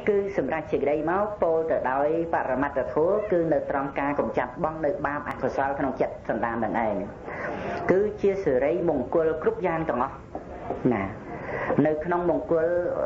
គឺសម្រាប់ជាក្តីមកពោលទៅដោយបរមត្តធម៌គឺនៅត្រង់ការកម្ចាត់បងនៅបាបអកុសលក្នុងចិត្តសន្តាននឹងឯងគឺជាសិរីមង្គលគ្រប់យ៉ាងទាំងអស់ណានៅក្នុងមង្គល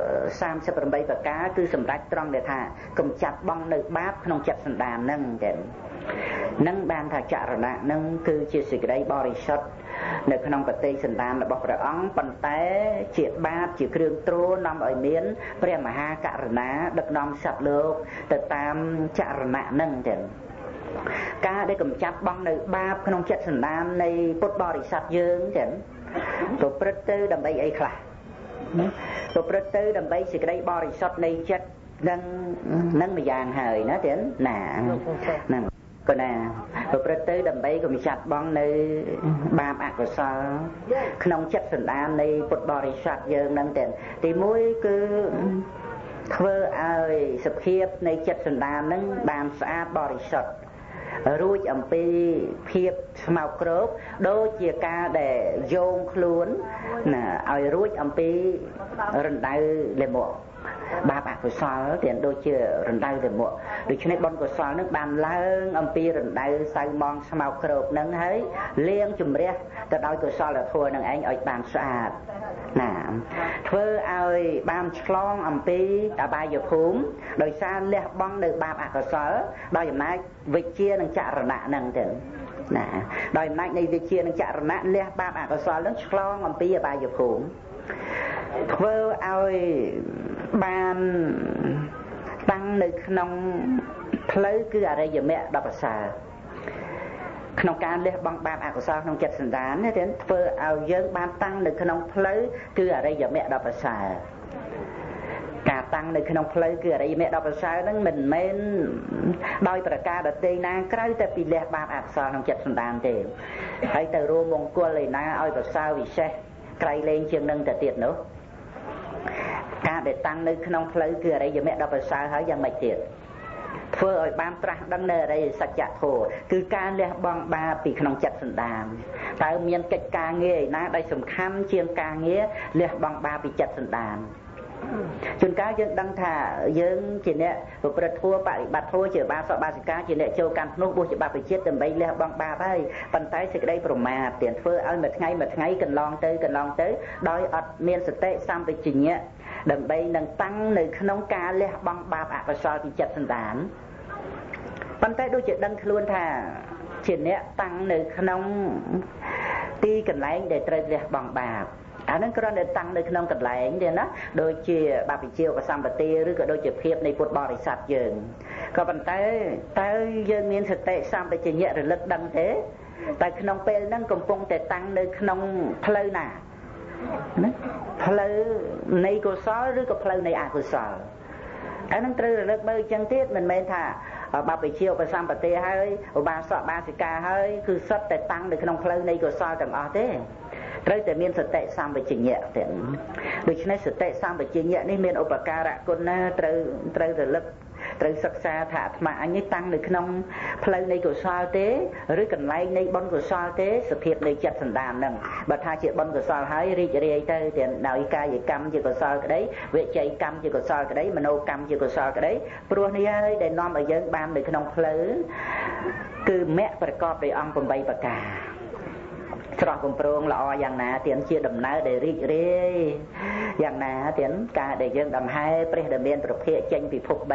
38ប្រការគឺសម្រាប់ត្រង់ដែលថាកម្ចាត់បងនៅបាបក្នុងចិត្តសន្តាននឹងតែនឹងបានថាចរណៈនឹងគឺជាសេចក្តីបរិសុទ្ធនៅក្នុងបតិសន្តានរបស់ព្រះអង្គប៉ុន្តែជាបាបជាគ្រឿងទ្រនាំឲ្យមានព្រះមហាករុណាដឹកនាំសត្វលោកទៅតាមចរណៈនឹងចឹងការដែលកម្ចាត់បងនៅបាបក្នុងចិត្តសន្តាននៃពុទ្ធបរិស័ទយើងចឹងប្រព្រឹត្តទៅដើម្បីអីខ្លះប្រព្រឹត្តទៅដើម្បីសេចក្តីបរិសុទ្ធនៃចិត្តនឹងម្យ៉ាងហើយណាចឹងណាហ្នឹងក៏ណាប្រព្រឹត្តទៅដើម្បីកម្ចាត់បងនៅបាបអកុសលក្នុងចិត្តសន្តាននៃពុទ្ធបរិស័ទយើងនឹងតែទី1គឺធ្វើឲ្យសភាពនៃចិត្តសន្តាននឹងបានស្អាតបរិសុទ្ធរួចអំពីភាពស្មោកគ្រោកដូចជាការដែលយោងខ្លួនណាឲ្យរួចអំពីរណ្ដៅលិមកបាបអកុសលទាំងដូចជារណ្ដៅលិមកដូច្នេះបុណ្យកុសលនឹងបានឡើងអំពីរណ្ដៅសៅមងស្មោកគ្រោកនឹងហើយលាងជំរះទៅដោយកុសលធម៌នឹងឯងឲ្យបានស្អាតណាធ្វើឲ្យបានឆ្លងអំពីអបាយភូមិដោយសារលះបង់នៅបាបអកុសលដោយអំណាចវិជ្ជានិងចរណៈនឹងទៅណាដោយអំណាចនៃវិជ្ជានិងចរណៈលះបាបអកុសលនឹងឆ្លងអំពីអបាយភូមិធ្វើឲ្យបានតាំងនៅក្នុងផ្លូវគឺអរិយមគ្គ10ប្រសើរក្នុងការលះបង់បាបអកុសលក្នុងចិត្តសន្តាននេះធ្វើឲ្យយើងបានតាំងនៅក្នុងផ្លូវគឺអរិយមគ្គ10ប្រសើរការតាំងនៅក្នុងផ្លូវគឺអរិយមគ្គ10ប្រសើរហ្នឹងមិនមែនដោយប្រការដទៃណាក្រៅតែពីលះបាបអកុសលក្នុងចិត្តសន្តានទេហើយទៅរួមមង្គលឯណាឲ្យប្រសើរវិសេសក្រៃលែងជាងនឹងទៅទៀតនោះការដែលតាំងនៅក្នុងផ្លូវគឺអរិយមគ្គ10ប្រសើរហើយយ៉ាងម៉េចទៀតធ្វើឲ្យបានត្រាស់ដឹងនៅអរិយសច្ចធម៌គឺការលះបង់បាបពីក្នុងចិត្តសន្តានតើមានកិច្ចការងារឯណាដែលសំខាន់ជាងការងារលះបង់បាបពីចិត្តសន្តានជួនកាលយើងដឹងថាយើងជាអ្នកប្រព្រឹត្តធម៌បរិបត្តិធម៌ជាបាសកបាសិកាជាអ្នកចូលកាន់ភ្នោះបួសជាបព្វជិតដើម្បីលះបង់បាបហើយប៉ុន្តែសេចក្តីប្រមាទទៀតធ្វើឲ្យមួយថ្ងៃកន្លងទៅដោយអត់មានសតិសម្បជញ្ញៈដើម្បីនឹងតាំងនៅក្នុងការលះបង់បាបអកុសលពីចិត្តសន្តានប៉ុន្តែដូចជាដឹងខ្លួនថាជាអ្នកតាំងនៅក្នុងទីកន្លែងដែលត្រូវលះបង់បាបអានឹងគ្រាន់តែតាំងនៅក្នុងកន្លែងទេណាដូចជាបព្វជិវសម្បទាឬក៏ដូចជាភាពនៃពុទ្ធបរិស័ទយើងក៏ប៉ុន្តែតើយើងមានសតិសម្បជញ្ញៈរលឹកដឹងទេតែក្នុងពេលហ្នឹងកំពុងតែតាំងនៅក្នុងផ្លូវណាផ្លូវនៃកុសលឬក៏ផ្លូវនៃអកុសលអានឹងត្រូវរលឹកមើលអញ្ចឹងទៀតមិនមែនថាបព្វជិវសម្បទាហើយឧបាសកបាសិកាហើយគឺសុទ្ធតែតាំងនៅក្នុងផ្លូវនៃកុសលទាំងអស់ទេត្រូវតែមានសតិសម្បជញ្ញៈទៀតដូច្នេះសតិសម្បជញ្ញៈនេះមានឧបការៈគុណណាត្រូវរលឹកត្រូវសិក្សាថាអាត្មាអញនេះតាំងនៅក្នុងផ្លូវនៃកុសលទេឬកន្លែងនៃបុណ្យកុសលទេសភាពនៃចិត្តសន្តានហ្នឹងបើថាជាបុណ្យកុសលហើយរីករាយទៅទាំងដោយកាយកម្មជាកុសលក្តីវិច័យកម្មជាកុសលក្តីមនោកម្មជាកុសលក្តីព្រោះនេះហើយដែលនាំឲ្យយើងបាននៅក្នុងផ្លូវគឺមគ្គប្រកបដោយអង្គ8ប្រការស្រស់បំប្រងល្អយ៉ាងណាទៀតជាដំណើរដែលរីករាយយ៉ាងណាទៀតការដែលយើងដង្ហែព្រះដែលមានប្រភេទចេញពីភព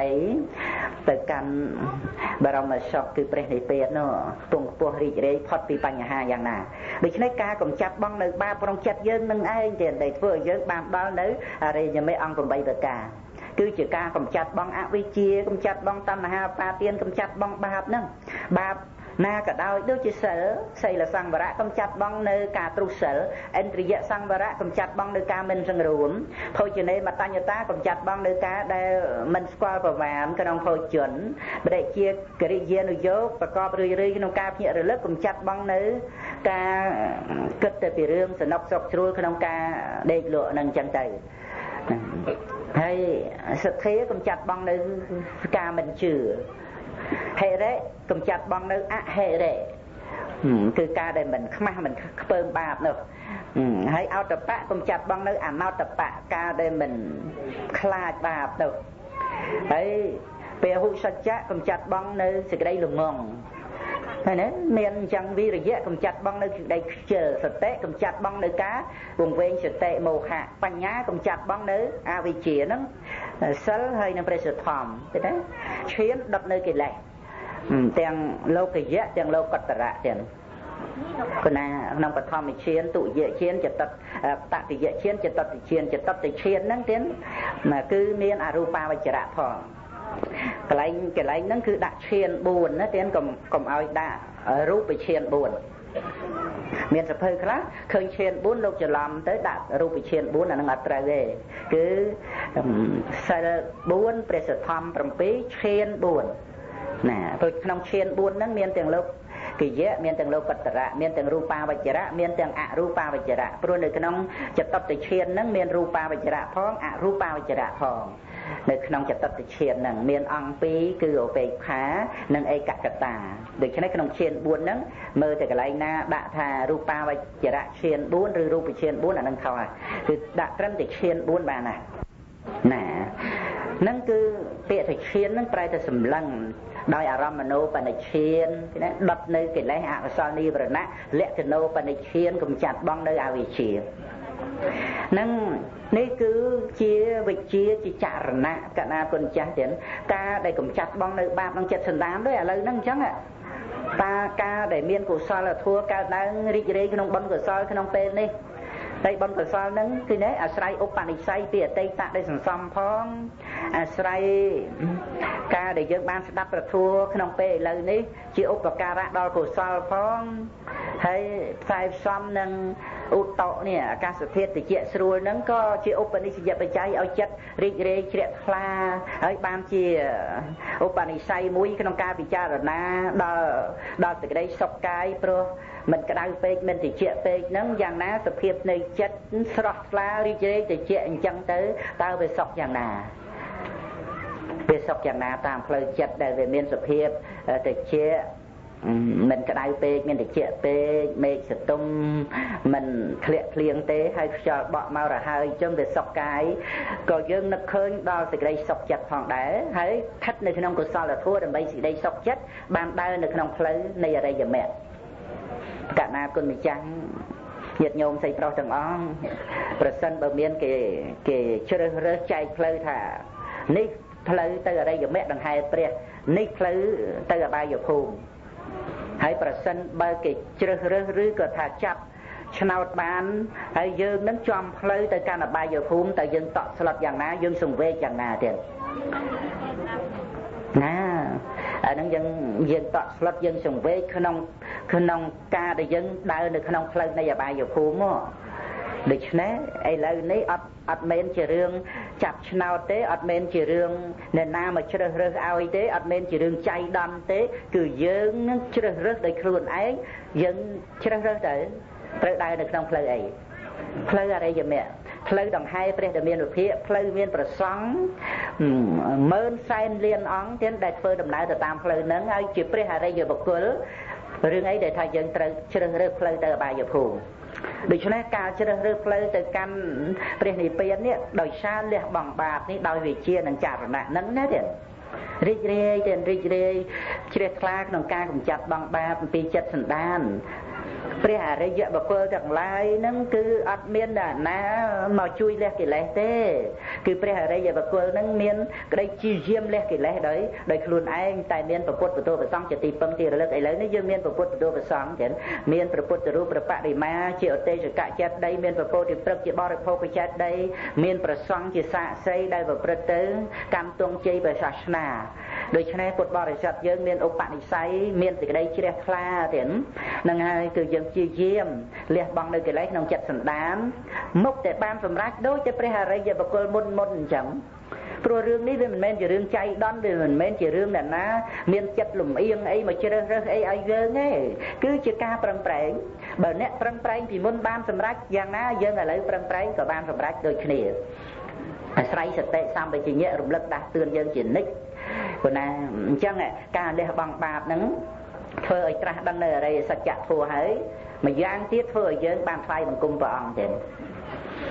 3ទៅកាន់បរមសុខគឺព្រះនិព្វាននោះខ្ពង់ខ្ពស់រីករាយផុតពីបញ្ហាយ៉ាងណាដូច្នេះការកម្ចាត់បងនៅបាបក្នុងចិត្តយើងនឹងឯងទៀតដែលធ្វើឲ្យយើងបានដល់នៅអរិយមគ្គអង្គ8ប្រការគឺជាការកម្ចាត់បងអវិជ្ជាកម្ចាត់បងតណ្ហាបាទានកម្ចាត់បងបាបហ្នឹងបាបណាក៏ដោយដូចជាសិលសីលសង្វរៈកម្ចាត់បងនៅការទ្រុសិលឥន្ទ្រិយសង្វរៈកម្ចាត់បងនៅការមិនសង្រួមភោជនេមតញ្ញតាកម្ចាត់បងនៅការដែលមិនស្គាល់ប្រមាណក្នុងភោជនបដិជាកិរិយានុយោគប្រកបរឿយៗក្នុងការភ្ញាក់រលឹកកម្ចាត់បងនៅការគិតតែពីរឿងសនុកស្រុកជ្រួលក្នុងការដេកលក់នឹងចឹងទៅហើយសទ្ធាកម្ចាត់បងនៅការមិនជឿហេរៈកម្ចាត់បងនៅអហេរៈគឺការដែលមិនខ្មាស់មិនខ្ពើមបាបនោះហើយអោតបៈកម្ចាត់បងនៅអនោតបៈការដែលមិនខ្លាចបាបនោះហើយពេលហុសច្ចៈកំចាត់បងនៅសេចក្តីល្ងងហើយណាមានអញ្ចឹងវិរិយៈកំចាត់បងនៅសេចក្តីខ្ជិលសតិកំចាត់បងនៅការវង្វេងសតិមោហៈបញ្ញាកំចាត់បងនៅអវិជ្ជាហ្នឹងសិលហើយនឹងព្រះសទ្ធម្មឃើញទេឈានដុតនៅកិលេសទាំងលោកយៈទាំងលោកតរៈទាំងគណៈក្នុងបឋមឈានទុយៈឈានចតតតិយៈឈានចតតិឈានចតតិឈានហ្នឹងទៀតគឺមានអរូបាវចរៈផងកន្លែងហ្នឹងគឺដាក់ឈាន4ណាទៀតកុំឲ្យដាក់រូបឈាន4មានសភៅខ្លះឃើញឈាន4លោកច្រឡំទៅដាក់រូបឈាន4អានឹងអត់ត្រូវទេគឺសិល4ព្រះសទ្ធម្ម7ឈាន4ណាព្រោះក្នុងឈាន4ហ្នឹងមានទាំងលោកកិយៈមានទាំងលោកតរៈមានទាំងរូបាវចរៈមានទាំងអរូបាវចរៈព្រោះនៅក្នុងចតតិឈានហ្នឹងមានរូបាវចរៈផងអរូបាវចរៈផងនៅក្នុងចតតិឈានហ្នឹងមានអង្គ2គឺឧបេក្ខានិងឯកកតាដូច្នេះក្នុងឈាន4ហ្នឹងមើលតែកន្លែងណាដាក់ថារូបាវចរៈឈាន4ឬរូបឈាន4អាហ្នឹងខុសហើយគឺដាក់ត្រឹមតែឈាន4បានណាហ្នឹងគឺពាក្យថាឈានហ្នឹងប្រែតែសម្លឹងដោយអារម្មណ៍មនោបនិឈានណាដុតនៅកិលេសអកុសលនិវរណៈលក្ខណោបនិឈានកំចាត់បងនៅអវិជ្ជានឹងនេះគឺជាវិជ្ជាជាចរណៈកណាគុណចាស់ទៀតការដែលកំចាត់បងនៅបាបក្នុងចិត្តសន្តានដូចឥឡូវហ្នឹងអញ្ចឹងតាការដែលមានកុសលធម៌កើតឡើងរីករាយក្នុងបុណ្យកុសលក្នុងពេលនេះតែបុណ្យកុសលហ្នឹងគឺនេះអាស្រ័យឧបនិស្ស័យពីអតីតដែលសន្សំផងអាស្រ័យការដែលយើងបានស្ដាប់ព្រះធម៌ក្នុងពេលឥឡូវនេះជាឧបការៈដល់កុសលផងហើយផ្សាយផ្សំនឹងឧត្តតនេះអាកាសធាតុត្រជាក់ស្រួលហ្នឹងក៏ជាឧបនិស្សយបច្ច័យឲ្យចិត្តរីករាយជ្រះថ្លាហើយបានជាឧបនិស្ស័យមួយក្នុងការពិចារណាដល់សេចក្តីសុខកាយព្រោះមិនក្តៅពេកមិនត្រជាក់ពេកហ្នឹងយ៉ាងណាសភាពនៃចិត្តស្រស់ថ្លារីករាយត្រជាក់អញ្ចឹងទៅតើវាសុខយ៉ាងណាវាសុខយ៉ាងណាតាមផ្លូវចិត្តដែលវាមានសភាពត្រជាក់មិនក្តៅពេកមានត្រជាក់ពេកមេឃសតុំមិនធ្លាក់ភ្លៀងទេហើយខ្យល់បក់មករហើយអញ្ចឹងវាសុខកាយក៏យើងនឹកឃើញដល់សេចក្តីសុខចិត្តផងដែរហើយស្ថិតនៅក្នុងកុសលធម៌ដើម្បីសេចក្តីសុខចិត្តបានដើរនៅក្នុងផ្លូវនៃអរិយមគ្គកណាគុណម្ចាស់ញាតិញោមស្រីប្រុសទាំងអង្គប្រសិនបើមានគេជ្រើសរើសចែកផ្លូវថានេះផ្លូវទៅអរិយមគ្គដង្ហែព្រះនេះផ្លូវទៅអបាយភូមិហើយប្រសិនបើគេជ្រើសរើសឬក៏ថាចាប់ឆ្នោតបានហើយយើងនឹងចំផ្លូវទៅកាន់អបាយភូមិតើយើងតក់ស្លុតយ៉ាងណាយើងសង្វេគយ៉ាងណាទៀតណាអានឹងយើងតក់ស្លុតយើងសង្វេគក្នុងការដែលយើងដើរនៅក្នុងផ្លូវនៃអបាយភូមិមកដូច្នេះឥឡូវនេះអត់មែនជារឿងចាប់ឆ្នោតទេអត់មែនជារឿងអ្នកណាមកជ្រើសរើសឲ្យទេអត់មែនជារឿងចៃដន្យទេគឺយើងនឹងជ្រើសរើសដោយខ្លួនឯងយើងជ្រើសរើសទៅត្រូវដើរនៅក្នុងផ្លូវអីផ្លូវអរិយមគ្គផ្លូវដង្ហែព្រះដែលមានវិភាកផ្លូវមានប្រសង់ម៉ឺនសែនលានអង្គទៀតដែលធ្វើដំណើរទៅតាមផ្លូវហ្នឹងហើយជាព្រះអរិយបុគ្គលរឿងអីដែលថាយើងត្រូវជ្រើសរើសផ្លូវទៅអបាយភូមិដូច្នេះការជ្រើសរើសផ្លូវទៅកាន់ព្រះនិព្វាននេះដោយសារលះបង់បាបនេះដោយវិជ្ជានិងចរណៈហ្នឹងណាទៀតរីករាយជ្រះថ្លាក្នុងការកម្ចាត់បង់បាបពីចិត្តសន្តានព្រះអរិយបុគ្គលទាំងឡាយហ្នឹងគឺអត់មានណាមកជួយលះកិលេសទេគឺព្រះអរិយបុគ្គលហ្នឹងមានក្តីជាយាមលះកិលេសដោយខ្លួនឯងតែមានពុទ្ធបទប្រសង្ឃជាទីពឹងទីរលឹកឥឡូវនេះយើងមានពុទ្ធបទប្រសង្ឃទៀតមានព្រះពុទ្ធរូបព្រះបរិមាជាឧទេសកចេតដីមានព្រះពោធិព្រឹកជាបរិភោគចេតដីមានប្រសង្ឃជាសាក្សីដែលប្រព្រឹត្តទៅកម្មទង់ជ័យព្រះសាសនាដូច្នេះពុទ្ធបរិស័ទយើងមានឧបនិស្ស័យមានសេចក្តីជ្រះថ្លាទៀតហ្នឹងហើយគឺយើងជាយាមលះបង់នៅកិលេសក្នុងចិត្តសន្តានមុខតែបានសម្រេចដូចតែព្រះអរិយបុគ្គលមុនអញ្ចឹងព្រោះរឿងនេះវាមិនមែនជារឿងចៃដន្យវាមិនមែនជារឿងអ្នកណាមានចិត្តលំអៀងអីមកជ្រើសរើសអីឲ្យយើងទេគឺជាការប្រឹងប្រែងបើអ្នកប្រឹងប្រែងពីមុនបានសម្រេចយ៉ាងណាយើងឥឡូវប្រឹងប្រែងក៏បានសម្រេចដូចគ្នាអាស្រ័យសតិសម្បជញ្ញៈរំលឹកដាស់តឿនយើងជានិច្ចព្រោះណាអញ្ចឹងការលះបង់បាបហ្នឹងធ្វើឲ្យត្រាស់ដឹងនៅអរិយសច្ចធម៌ហើយម្យ៉ាងទៀតធ្វើឲ្យយើងបានថ្លៃបង្គំព្រះអង្គទៀត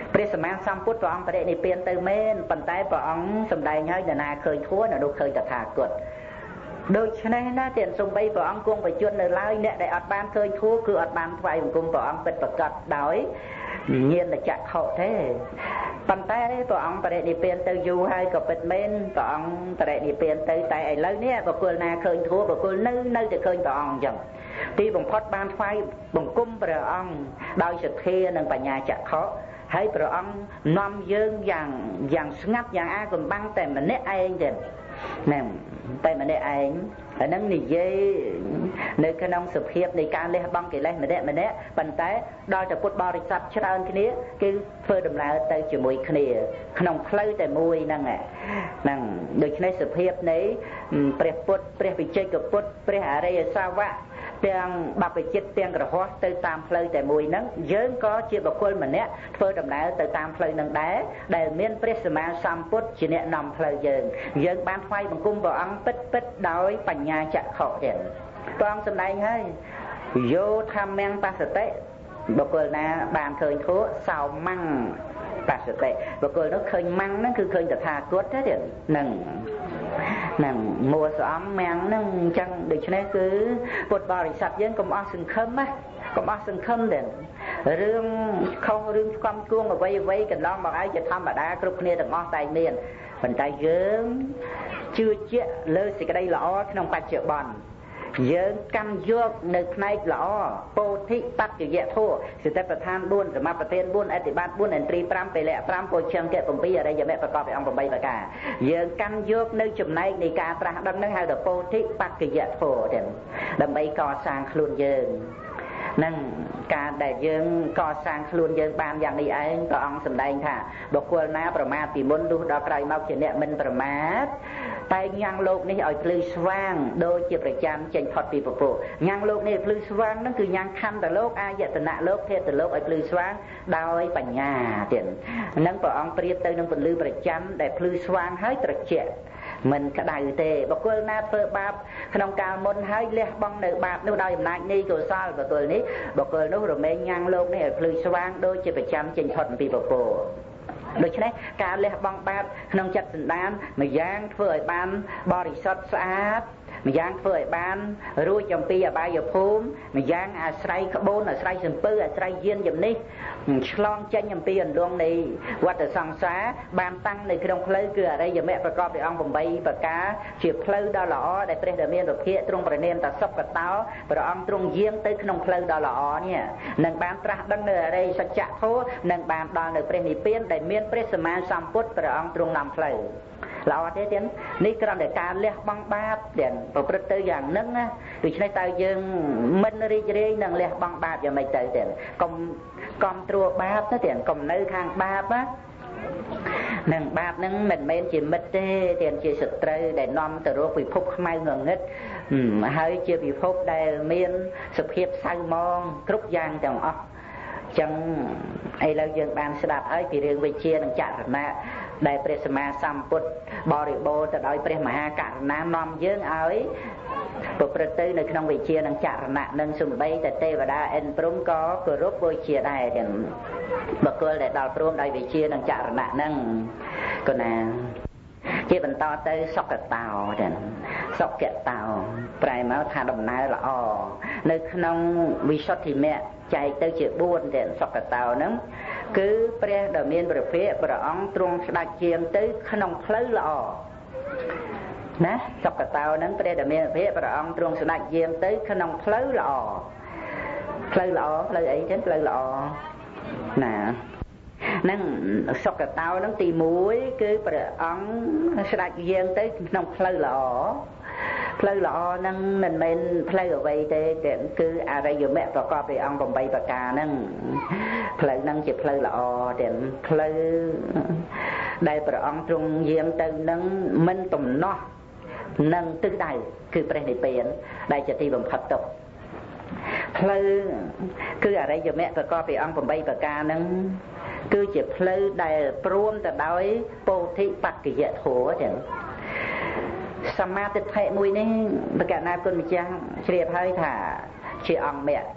ព្រះសម្មាសម្ពុទ្ធព្រះអង្គបរិនិព្វានទៅមែនប៉ុន្តែព្រះអង្គសម្ដែងឲ្យនរណាឃើញធัวនៅនោះឃើញតថាគតដូច្នេះណាទៀតសំបីព្រះអង្គគង់បញ្ជន់នៅឡើយអ្នកដែលអត់បានឃើញធัวគឺអត់បានថ្វាយបង្គំព្រះអង្គពិតប្រកបដោយញាណចក្ខុទេប៉ុន្តែព្រះអង្គបរិនិព្វានទៅយូរហើយក៏ពិតមែនព្រះអង្គបរិនិព្វានទៅតែឥឡូវនេះបុគ្គលណាឃើញធัวបុគ្គលនៅតែឃើញព្រះអង្គអញ្ចឹងទីបំផុតបានថ្វាយបង្គំព្រះអង្គដោយសទ្ធានិងបញ្ញាចក្ខុហើយព្រះអង្គនាំយើងយ៉ាងស្ងាត់យ៉ាងអាកំបាំងតែម្នាក់ឯងទេហ្នឹងតែម្នាក់ឯងអាហ្នឹងនិយាយនៅក្នុងសភាពនៃការលះបង់កិលេសម្នាក់ប៉ុន្តែដល់តែពុទ្ធបរិស័ទច្រើនគ្នាគឺធ្វើដំណើរទៅជាមួយគ្នាក្នុងផ្លូវតែមួយហ្នឹងដូច្នេះសភាពនៃព្រះពុទ្ធព្រះវិជ័យកពុទ្ធព្រះអរិយសាវកទាំងបព្វជិតទាំងក្រហមទៅតាមផ្លូវតែមួយហ្នឹងយើងក៏ជាបុគ្គលម្នាក់ធ្វើដំណើរទៅតាមផ្លូវហ្នឹងដែរដែលមានព្រះសម្មាសម្ពុទ្ធជាអ្នកនាំផ្លូវយើងបានថ្វាយបង្គំព្រះអង្គពិតដោយបញ្ញាចក្ខុទៀតព្រះអង្គសម្ដែងហើយយោធម្មំបស្សតិបុគ្គលណាបានឃើញធัวសោមੰបស្សតិបុគ្គលនោះឃើញមੰហ្នឹងគឺឃើញតថាគតទេទៀតហ្នឹងមួសអំមំហ្នឹងអញ្ចឹងដូច្នេះគឺពុទ្ធបរិស័ទយើងកុំអស់សង្ឃឹមណាកុំអស់សង្ឃឹមទេរឿងខុសរឿងស្គមគួងអ្វីកន្លងមកឲ្យជាធម្មតាគ្រប់គ្នាទាំងអស់តែមានប៉ុន្តែយើងជឿជាក់លើសេចក្តីល្អក្នុងបច្ចុប្បន្នយើងកាន់យកនៅផ្នែកល្អពោធិបច្ចយធម៌សតិប្បដ្ឋាន4សមាបទាន4អធិបាត4ឥន្ទ្រី5ពលៈ5ពោជង្គៈ7អរិយមគ្គប្រកបដោយអង្គ8ប្រការយើងកាន់យកនៅចំណែកនៃការត្រាស់ដឹងហ្នឹងហៅថាពោធិបច្ចយធម៌ទាំងដើម្បីកសាងខ្លួនយើងនឹងការដែលយើងកសាងខ្លួនយើងបានយ៉ាងនេះឯងព្រះអង្គសម្ដែងថាបុគ្គលណាប្រមាទពីមុនលុះដល់ក្រោយមកជាអ្នកមិនប្រមាទតែញ៉ាំងលោកនេះឲ្យភ្លឺស្វាងដូចជាប្រចាំចេញផុតពីពពកញ៉ាំងលោកនេះភ្លឺស្វាងហ្នឹងគឺញ៉ាំងខណ្ឌលោកអាយតនៈលោកភេទលោកឲ្យភ្លឺស្វាងដោយបញ្ញាទៀតហ្នឹងព្រះអង្គប្រៀបទៅនឹងពន្លឺប្រចាំដែលភ្លឺស្វាងហើយត្រជាក់មិនក្តៅទេបុគ្គលណាធ្វើបាបក្នុងកាលមុនហើយលះបង់នៅបាបនោះដោយអំណាចនៃកុសលបុគ្គលនោះរមែងញ៉ាំងលោកនេះឲ្យភ្លឺស្វាងដូចជាប្រចាំចេញផុតពីពពកដូច្នេះការលះបង់បាបក្នុងចិត្តសន្តានម្យ៉ាងធ្វើឲ្យបានបរិសុទ្ធស្អាតម្យ៉ាងធ្វើឲ្យបានរួចអំពីអបាយភូមិម្យ៉ាងអាស្រ័យក្បូនអាស្រ័យសំពើអាស្រ័យយានជំនិះឆ្លងចេញអំពីអន្លង់នៃវដ្តសង្សារបានតាំងនៅក្នុងផ្លូវគឺអរិយមគ្គប្រកបដោយអង្គ8ប្រការជាផ្លូវដ៏ល្អដែលព្រះដ៏មានពភៈទ្រង់ប្រណិនតសុខតោព្រះអង្គទ្រង់យាងទៅក្នុងផ្លូវដ៏ល្អនេះនឹងបានត្រាស់ដឹងនៅអរិយសច្ចធម៌នឹងបានដល់នៅព្រះនិព្វានដែលមានព្រះសម្មាសម្ពុទ្ធព្រះអង្គទ្រង់នាំផ្លូវល្អទេទៀតនេះគ្រាន់តែការលះបង់បាបទៀតប្រព្រឹត្តទៅយ៉ាងហ្នឹងណាដូច្នេះតើយើងមិនរីករាយនឹងលះបង់បាបយ៉ាងម៉េចទៅទៀតកុំគ្រប់គ្រងបាបទៅទៀតកុំនៅខាងបាបណានឹងបាបហ្នឹងមិនមែនជាមិត្តទេទៀតជាសត្រូវដែលនាំទៅរកពិភពខ្មៅងងឹតហើយជាពិភពដែលមានសភាពសៅមងគ្រប់យ៉ាងទាំងអស់ចឹងឥឡូវយើងបានស្ដាប់ហើយពីរឿងវិជ្ជានិងចរណៈដែលព្រះសម្មាសម្ពុទ្ធបរិបូរណ៍ទៅដោយព្រះមហាករុណានាំយើងឲ្យប្រព្រឹត្តទៅនៅក្នុងវិជ្ជានិងចរណៈនឹងសំបីតែទេវតាអិនព្រំក៏គោរពបូជាដែរទាំងបុគ្គលដែលដល់ព្រមដោយវិជ្ជានិងចរណៈហ្នឹងក៏ណាជាបន្តទៅសុគតោទាំងសុគតោប្រែមកថាដំណើរល្អនៅក្នុងវិសុទ្ធិមគ្គចែកទៅជា4ទាំងសុគតោហ្នឹងគឺព្រះដ៏មានព្រះភ័ក្ត្រព្រះអង្គទ្រង់ស្ដេចជាងទៅក្នុងផ្លូវល្អណាសុគតោហ្នឹងព្រះដ៏មានព្រះភ័ក្ត្រព្រះអង្គទ្រង់ស្ដេចយាងទៅក្នុងផ្លូវល្អផ្លូវល្អផ្លូវអីទេផ្លូវល្អណានឹងសុគតោនឹងទី1គឺព្រះអង្គស្ដេចយាងទៅក្នុងផ្លូវល្អផ្លូវល្អនឹងមិនមែនផ្លូវអ្វីទេគឺអរិយមគ្គប្រកបដោយអង្គ8ប្រការហ្នឹងផ្លូវហ្នឹងជាផ្លូវល្អទាំងផ្លូវដែលព្រះអង្គទ្រង់យាងទៅនឹងមិនទំនាស់នឹងទិសដៅគឺព្រះនិព្វានដែលជាទីបំផុតទុកផ្លូវគឺអរិយមគ្គប្រកបដោយអង្គ8ប្រការហ្នឹងគឺជាផ្លូវដែលព្រមទៅដោយពោធិបច្ចយធម៌ចឹងសមាទិដ្ឋិមួយនេះបកណាគុណម្ចាស់ជ្រាបហើយថាជាអង្គមគ្គ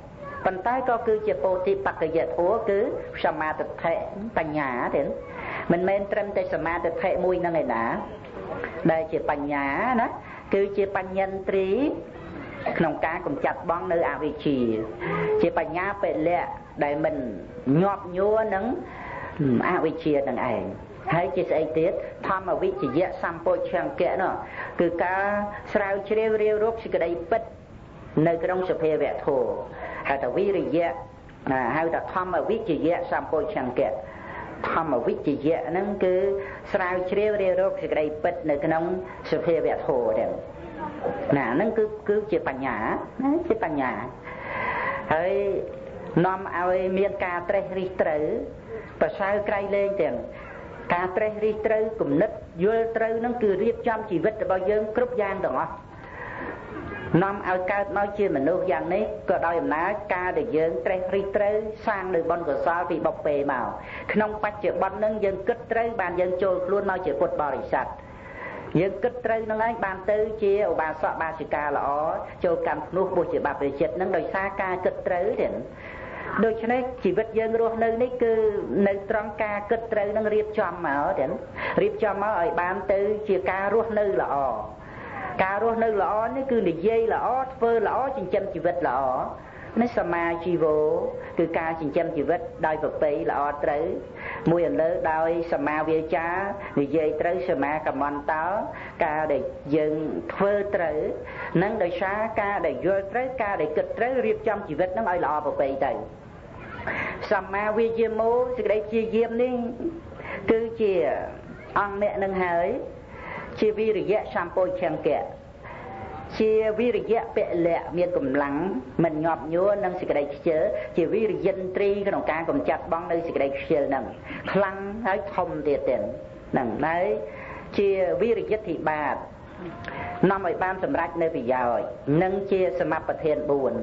ប៉ុន្តែក៏គឺជាពោធិបក្ខយធម៌គឺសមាទិដ្ឋិបញ្ញាទេមិនមែនត្រឹមតែសមាទិដ្ឋិមួយហ្នឹងឯណាដែលជាបញ្ញាណាគឺជាបញ្ញន្ទ្រីក្នុងការកម្ចាត់បងនៅអវិជ្ជាជាបញ្ញាពលៈដែលមិនញាប់ញ័រនឹងអវិជ្ជានឹងឯងហើយជាស្អីទៀតធម្មវិជ្ជាសម្ពោឆង្គៈនោះគឺការស្រាវជ្រាវរាវរកសេចក្តីពិតនៅក្នុងសភាវៈធម៌ហៅថាវិរិយៈហៅថាធម្មវិជ្ជាសម្ពោឆង្គៈធម្មវិជ្ជាហ្នឹងគឺស្រាវជ្រាវរាវរកសេចក្តីពិតនៅក្នុងសភាវៈធម៌ហ្នឹងណាហ្នឹងគឺជាបញ្ញាណាជាបញ្ញាហើយនាំឲ្យមានការត្រេះរិះត្រូវប្រសើរក្រៃលែងទាំងការត្រេះរិះត្រូវគំនិតយល់ត្រូវហ្នឹងគឺរៀបចំជីវិតរបស់យើងគ្រប់យ៉ាងទាំងអស់នាំឲ្យកើតមកជាមនុស្សយ៉ាងនេះក៏ដោយអំណាចការដែលយើងត្រេះរិះត្រូវសាងនៅបុណ្យកុសលពីបុព្វេមកក្នុងបច្ចុប្បន្នហ្នឹងយើងគិតត្រូវបានយើងចូលខ្លួនមកជាពុទ្ធបរិស័ទយើងគិតត្រូវនឹងឯងបានទៅជាឧបាសកបាសិកាល្អចូលកម្មភ្នោះបុស្សជាបព្វជិតនឹងដោយសារការគិតត្រូវទេដូច្នេះជីវិតយើងរស់នៅនេះគឺនៅត្រង់ការគិតត្រូវនឹងរៀបចំមកទេរៀបចំមកឲ្យបានទៅជាការរស់នៅល្អការរស់នៅល្អនេះគឺនិយាយល្អធ្វើល្អចិញ្ចឹមជីវិតល្អនេះសមាជីវោគឺការចិញ្ចឹមជីវិតដោយប្រពៃល្អត្រូវមួយអន្លើដោយសមាវាចានិយាយត្រូវសមាកមន្តោការដែលយើងធ្វើត្រូវនឹងដោយសារការដែលយល់ត្រូវការដែលគិតត្រូវរៀបចំជីវិតនឹងឲ្យល្អប្រពៃទៅសមាវិយាមោសេចក្តីជាយាមនេះគឺជាអង្គអ្នកនឹងហើយជាវិរិយៈសម្ពោឆង្គៈជាវិរិយៈពលៈមានកម្លាំងមិនញាប់ញ័រនឹងសេចក្តីខ្ជិលជាវិរិយន្ទ្រីក្នុងការកម្ចាត់បងនៅសេចក្តីខ្ជិលហ្នឹងខ្លាំងហើយធំទៀតហ្នឹងហើយជាវិរិយិទ្ធិបាតនាំឲ្យបានសម្រេចនៅប្រយោជន៍និងជាសមបធាន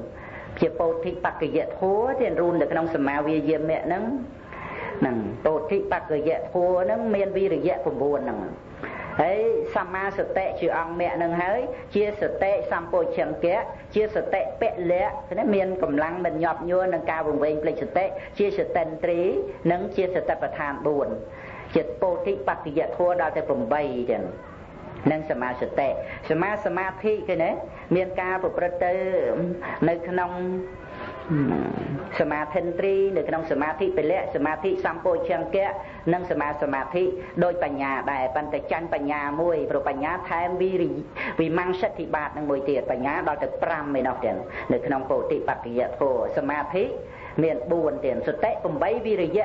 4ជាពោធិបក្ខយធម៌ដែលរួមនៅក្នុងសមាវិយាមៈហ្នឹងពោធិបក្ខយធម៌ហ្នឹងមានវិរិយៈ9ហ្នឹងហើយសម្មាសតិជាអង្គមគ្គនឹងហើយជាសតិសម្ពោឆង្គៈជាសតិពលៈគឺមានកម្លាំងមិនញាប់ញ័រនឹងការវង្វេងភ្លេចសតិជាសតិន្ទ្រីនិងជាសតិប្បដ្ឋាន4ជាពោធិបក្ខយធម៌ដល់ទៅ8ចឹងនិងសមាសតិសមាធិគឺណាមានការប្រព្រឹត្តទៅនៅក្នុងសមាធិន្ទ្រីនៅក្នុងសមាធិពលៈសមាធិសម្ពោឆង្គៈនិងសមាធិដោយបញ្ញាដែរប៉ុន្តែចាញ់បញ្ញាមួយព្រោះបញ្ញាថែមវិមង្សិទ្ធិបាតនឹងមួយទៀតបញ្ញាដល់ទៅ5ឯនោះទៀតនៅក្នុងពោធិបក្ខយធម៌សមាធិមាន4ទៀតសតិ8វិរិយៈ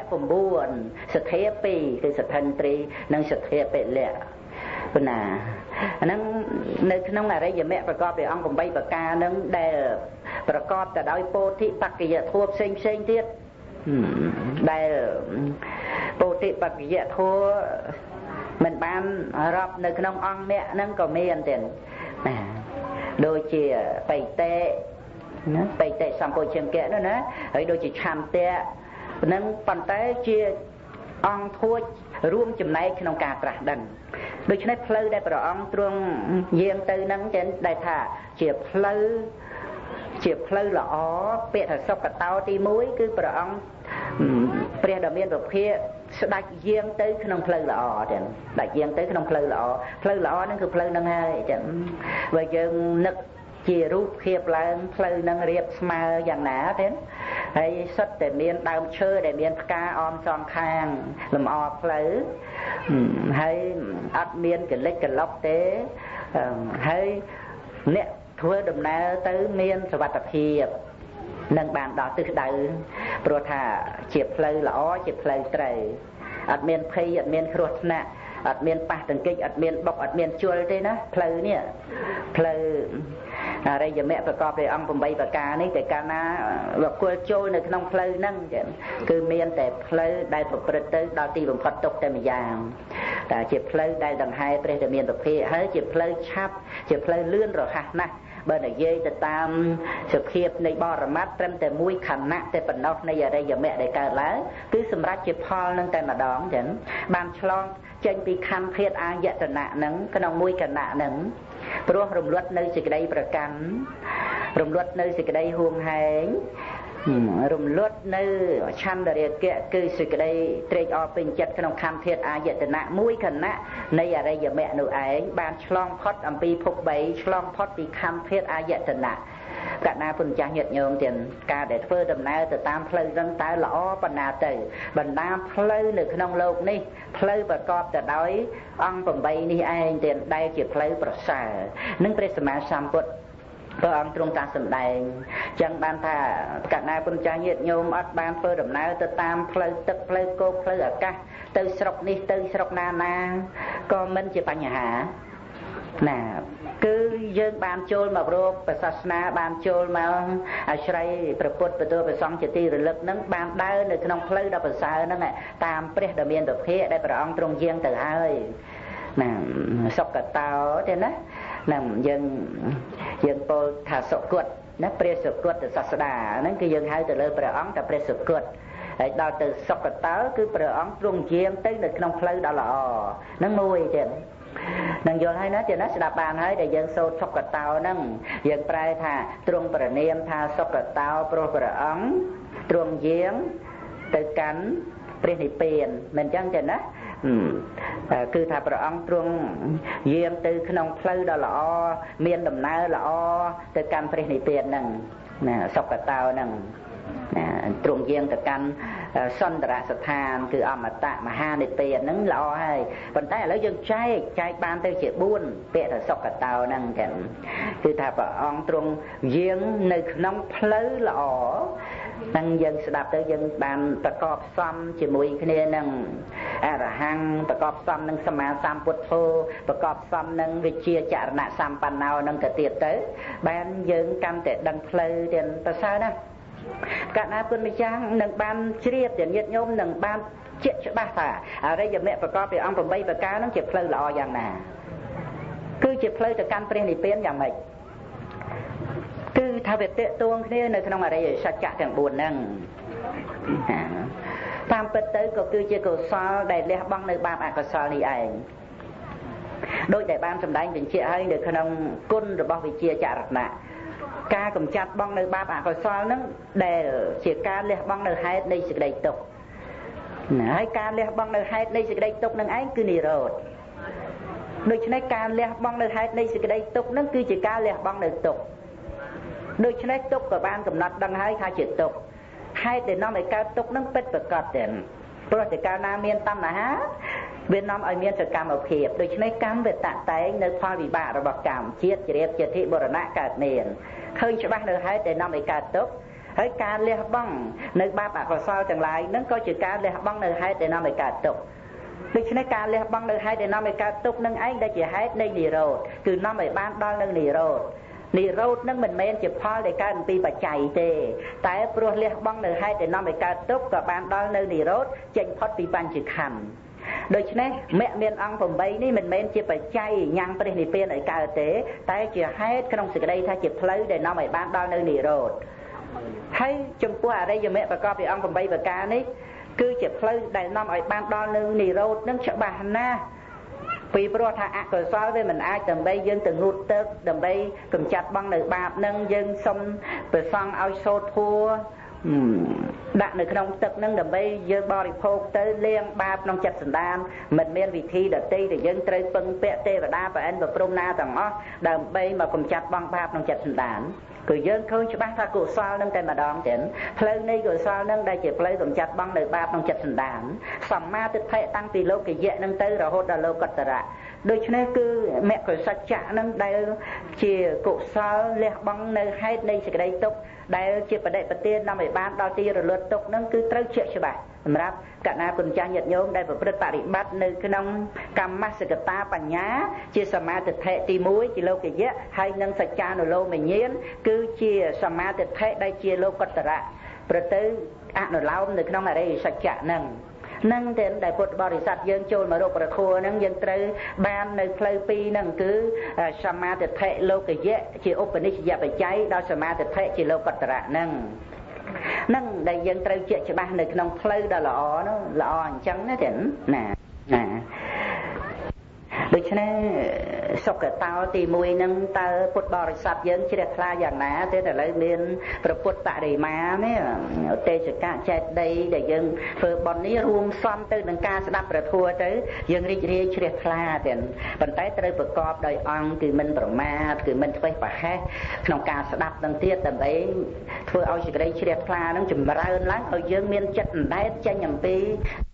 9សទ្ធា2គឺសទ្ធិន្ទ្រីនិងសទ្ធាពលៈប៉ុណ្ណាអាហ្នឹងនៅក្នុងអរិយមគ្គប្រកបដោយអង្គ8ប្រការហ្នឹងដែលប្រកបទៅដោយពោធិបក្ខយធម៌ផ្សេងទៀតដែលពោធិបក្ខយធម៌មិនបានរាប់នៅក្នុងអង្គមគ្គហ្នឹងក៏មានទៀតណាដូចជាបៃតេណាបៃតេសម្ពោឆង្គៈនោះណាហើយដូចជាឆន្ទៈហ្នឹងប៉ុន្តែជាអង្គធួចរួមចំណែកក្នុងការត្រាស់ដឹងដូច្នេះផ្លូវដែលព្រះអង្គទ្រង់យាងទៅនឹងចឹងដែលថាជាផ្លូវល្អពាក្យថាសុគតោទី1គឺព្រះអង្គព្រះដ៏មានពភាស្ដេចយាងទៅក្នុងផ្លូវល្អចឹងស្ដេចយាងទៅក្នុងផ្លូវល្អហ្នឹងគឺផ្លូវហ្នឹងហើយចឹងបើយើងនឹកជារូបភាពឡើងផ្លូវហ្នឹងរៀបស្មើយ៉ាងណាទេហើយសិតតែមានដើមឈើដែលមានផ្កាអមសងខាងលម្អផ្លូវហើយអត់មានកលិចកលុកទេហើយអ្នកធ្វើដំណើរទៅមានសុវត្ថិភាពនឹងបានដល់ទិសដៅព្រោះថាជាផ្លូវល្អជាផ្លូវត្រូវអត់មានភ័យអត់មានគ្រោះថ្នាក់អត់មានប៉ះទង្គិចអត់មានបុកអត់មានជល់ទេណាផ្លូវនេះផ្លូវអរិយមគ្គប្រកបដោយអង្គ8ប្រការនេះតែកាលណាវាគល់ចូលនៅក្នុងផ្លូវហ្នឹងគឺមានតែផ្លូវដែលប្រព្រឹត្តទៅដល់ទីបំផុតទុកតែម្យ៉ាងតែជាផ្លូវដែលដង្ហែព្រះដែលមានពភាហើយជាផ្លូវឆាប់ជាផ្លូវលឿនរហ័សណាស់បើនិយាយទៅតាមសភាពនៃបរមត្ថត្រឹមតែមួយខណៈតែប៉ុណ្ណោះនៃអរិយមគ្គដែលកើតឡើងគឺសម្រាប់ជាផលនឹងតែម្ដងចឹងបានឆ្លងចេញពីខណ្ឌធាតុអាយតនៈនឹងក្នុងមួយគណៈនឹងព្រោះរំលត់នៅសេចក្តីប្រកាន់រំលត់នៅសេចក្តីហួងហែងរំលត់នៅឆន្ទរាគៈគឺសេចក្តីត្រេកអរពេញចិត្តក្នុងខន្ធធាតុអាយតនៈមួយខណៈនៃអរិយមគ្គនោះឯងបានឆ្លងផុតអំពីភព3ឆ្លងផុតពីខន្ធធាតុអាយតនៈកណ្ណាពុទ្ធចាស់ញាតិញោមទាំងការដែលធ្វើដំណើរទៅតាមផ្លូវហ្នឹងតើល្អប៉ុណ្ណាទៅបណ្ដាផ្លូវនៅក្នុងលោកនេះផ្លូវប្រកបទៅដោយអង្គ8នេះឯងទាំងដែលជាផ្លូវប្រសើរនឹងព្រះសម្មាសម្ពុទ្ធព្រះអង្គទ្រង់តាសម្ដែងចឹងបានថាកណ្ណាពុទ្ធចាស់ញាតិញោមអត់បានធ្វើដំណើរទៅតាមផ្លូវទឹកផ្លូវគោកផ្លូវអាកាសទៅស្រុកនេះទៅស្រុកណាក៏មិនជាបញ្ហាណាគឺយើងបានចូលមករកព្រះសាសនាបានចូលមកអាស្រ័យព្រះពុទ្ធព្រះធម៌ព្រះសង្ឃជាទីរលឹកនឹងបានដើរនៅក្នុងផ្លូវដ៏ប្រសើរហ្នឹងតាមព្រះដ៏មានពភៈដែលព្រះអង្គទ្រង់យាងទៅហើយណាសុគតោទេណាហ្នឹងយើងពោលថាសុគតណាព្រះសុគតសាស្តាហ្នឹងគឺយើងហៅទៅលើព្រះអង្គថាព្រះសុគតហើយដល់ទៅសុគតោគឺព្រះអង្គទ្រង់យាងទៅនៅក្នុងផ្លូវដ៏ល្អហ្នឹងមួយទៀតនឹងយល់ហើយណាទៀតណាស្ដាប់បានហើយដែលយើងសូត្រសុគតោហ្នឹងយើងប្រែថាទ្រង់ប្រណិមថាសុគតោព្រោះព្រះអង្គទ្រង់យាងទៅកាន់ព្រះនិព្វានមិនអញ្ចឹងទេណាគឺថាព្រះអង្គទ្រង់យាងទៅក្នុងផ្លូវដ៏ល្អមានដំណើរល្អទៅកាន់ព្រះនិព្វានហ្នឹងណាសុគតោហ្នឹងទ្រង់យាងទៅកាន់សន្តរស្ថានគឺអមតៈមហានិព្វានហ្នឹងល្អហើយប៉ុន្តែឥឡូវយើងចែកបានទៅជា4ពាក្យថាសុគតោហ្នឹងចឹងគឺថាព្រះអង្គទ្រង់យាងនៅក្នុងផ្លូវល្អហ្នឹងយើងស្ដាប់ទៅយើងបានប្រកបផ្សំជាមួយគ្នានឹងអរហង្គប្រកបផ្សំនឹងសម្មាសម្ពុទ្ធោប្រកបផ្សំនឹងវិជ្ជាចរណៈសម្បណ្ណោនឹងទៅទៀតទៅបានយើងកាន់តែដឹងផ្លូវទាំងប្រសើរណាស់កណ្ណាគុណម្ចាស់នឹងបានជ្រាបទាំងញាតិញោមនឹងបានជាក់ច្បាស់ថាអរិយមគ្គប្រកបដោយអង្គ8ប្រការនឹងជាផ្លូវល្អយ៉ាងណាគឺជាផ្លូវទៅកាន់ព្រះនិព្វានយ៉ាងម៉េចគឺថាវាតេតួងគ្នានៅក្នុងអរិយសច្ចៈទាំង4ហ្នឹងតាមពិតទៅក៏គឺជាកុសលដែលលះបង់នៅបាបអកុសលនេះឯងដោយដែលបានសម្ដែងបញ្ជាក់ឲ្យនៅក្នុងគុណរបស់វិជ្ជាចរណៈការកម្ចាត់បង់នៅបាបអកុសលហ្នឹងដែលជាការលះបង់នៅហេតុនៃសេចក្តីទុក្ខណាហើយការលះបង់នៅហេតុនៃសេចក្តីទុក្ខហ្នឹងឯងគឺនិរោធដូច្នេះការលះបង់នៅហេតុនៃសេចក្តីទុក្ខហ្នឹងគឺជាការលះបង់នៅទុក្ខដូច្នេះទុក្ខក៏បានកំណត់ដឹងហើយថាជាទុក្ខហេតុដែលនាំឲ្យកើតទុក្ខហ្នឹងពិតប្រាកដទេព្រោះតែកាលណាមានតណ្ហាវានាំឲ្យមានសកម្មភាពដូច្នេះកម្មវាតាក់តែងនៅផលវិបាករបស់កម្មជាតិជ្រាបជាធិបរណៈកើតមានឃើញច្បាស់នៅហេតុដែលនាំឲ្យកើតទុក្ខហើយការលះបង់នៅបាបអកុសលទាំងឡាយហ្នឹងក៏ជាការលះបង់នៅហេតុដែលនាំឲ្យកើតទុក្ខដូច្នេះការលះបង់នៅហេតុដែលនាំឲ្យកើតទុក្ខនឹងឯងដែលជាហេតុនៃនិរោធគឺនាំឲ្យបានដល់នៅនិរោធនិរោធនឹងមិនមែនជាផលដែលកើតពីបច្ច័យទេតែព្រោះលះបង់នៅហេតុដែលនាំឲ្យកើតទុក្ខក៏បានដល់នៅនិរោធចេញផុតពីបញ្ចខណ្ឌដូច្នេះមគ្គមានអង្គ8នេះមិនមែនជាបច្ច័យញ៉ាំងព្រះនិព្វានឲ្យកើតទេតែជាហេតុក្នុងសេចក្តីថាជាផ្លូវដែលនាំឲ្យបានដល់នៅនិរោធហើយចំពោះអរិយមគ្គប្រកបដោយអង្គ8ប្រការនេះគឺជាផ្លូវដែលនាំឲ្យបានដល់នៅនិរោធនឹងច្បាស់ណាស់ពីព្រោះថាអកុសលវាមិនអាចដើម្បីយើងទៅងូតទឹកដើម្បីកម្ចាត់បង់នៅបាបនឹងយើងសុំប្រសង់ឲ្យសូត្រធัวដាក់នៅក្នុងទឹកនឹងដើម្បីយើងបរិភោគទៅលាងបាបក្នុងចិត្តសន្តានមិនមានវិធីដតីដែលយើងត្រូវពឹងពាក់ទេវតាប្រអិនប្រព្រំណាទាំងអស់ដើម្បីមកកម្ចាត់បង់បាបក្នុងចិត្តសន្តានគឺយើងឃើញច្បាស់ថាកុសលនឹងតែម្ដងទៀតផ្លូវនៃកុសលនឹងដែលជាផ្លូវកម្ចាត់បង់នៅបាបក្នុងចិត្តសន្តានសម្មាទិដ្ឋិតាំងពីលោកយៈនឹងទៅរហូតដល់លោកតរៈដូច្នេះគឺមគ្គសច្ចៈនឹងដែលជាកុសលលះបង់នៅហេតុនៃសេចក្តីទុក្ខដែលជាបដិបទាននាំឲ្យបានដល់ទីរលត់ទុក្ខនឹងគឺត្រូវជាក់ច្បាស់សម្រាប់កណ្ណាគុណចាស់ញាតិញោមដែលប្រព្រឹត្តបរិបត្តិនៅក្នុងកម្មសកតាបញ្ញាជាសមាទិដ្ឋិទី1ជាលោកយៈហើយនិងសច្ចានុលោមញ្ញាណគឺជាសមាទិដ្ឋិដែលជាលោកតរៈប្រទៅអនុលោមនៅក្នុងអរិយសច្ចៈនឹងតែដែលពុទ្ធបរិស័ទយើងចូលមករកប្រធัวហ្នឹងយើងត្រូវបាននៅផ្លូវ2ហ្នឹងគឺសមាទិដ្ឋិលោកយៈជាឧបនិស្សយបច្ច័យដល់សមាទិដ្ឋិជាលោកតរៈហ្នឹងដែលយើងត្រូវជាក់ច្បាស់នៅក្នុងផ្លូវដ៏ល្អនោះល្អអញ្ចឹងណាទេណាដូច្នេះសុខតោទី1នឹងតើពុទ្ធបរិស័ទយើងជ្រះថ្លាយ៉ាងណាទេតែឥឡូវមានព្រះពុទ្ធបរិមានេះទេចកៈចេតដីដែលយើងធ្វើបុណ្យនេះរួមផ្សំទៅនឹងការស្ដាប់ព្រះធម៌ទៅយើងរីករាយជ្រះថ្លាទៀតប៉ុន្តែត្រូវប្រកបដោយអង្គគឺមិនប្រមាទគឺមិនធ្វេសប្រហែសក្នុងការស្ដាប់នឹងទៀតដើម្បីធ្វើឲ្យសេចក្តីជ្រះថ្លានឹងចម្រើនឡើងឲ្យយើងមានចិត្តអណ្ដែតចេញអំពី